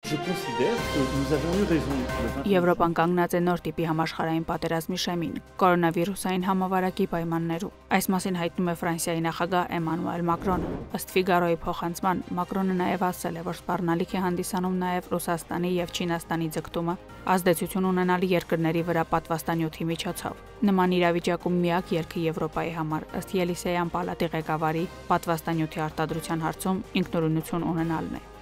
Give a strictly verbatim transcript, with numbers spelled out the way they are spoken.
Եվրոպան կանգնած է նոր տիպի համաշխարհային պատերազմի շեմին, կորոնավիրուսային համավարակի պայմաններում։ Այս մասին հայտնում է Ֆրանսիայի նախագահ Էմանուել Մակրոնը։ Ըստ Ֆիգարոյի փոխանցման, Մակրոնը նաև ասել է, որ սպառնալիք է հանդիսանում նաև Ռուսաստանի եւ Չինաստանի ձգտումը ազդեցություն ունենալ երկրների վրա պատվաստանյութի միջոցով։ Նման իրավիճակում միակ ելքը Եվրոպայի համար, ըստ Ելիսեյան պալատի ղեկավարի, պատվաստանյութի արտադրության հարցում ինքնուրույնություն ունենալն է։